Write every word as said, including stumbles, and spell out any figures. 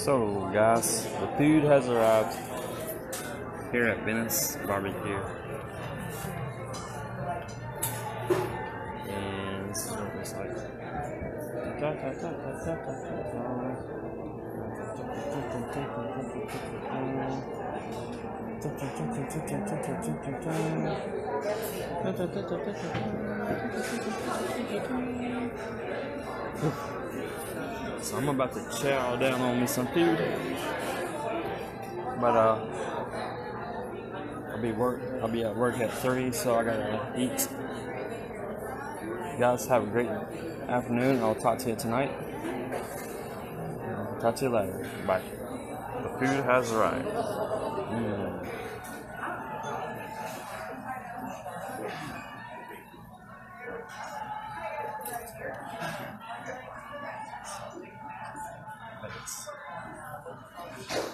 So guys, the food has arrived here at Bennett's Barbecue. And this is what it looks like. So I'm about to chow down on me some food, but uh, I'll be work. I'll be at work at three, so I gotta eat. You guys have a great afternoon. I'll talk to you tonight. I'll talk to you later. Bye. The food has arrived. Mm. Thanks.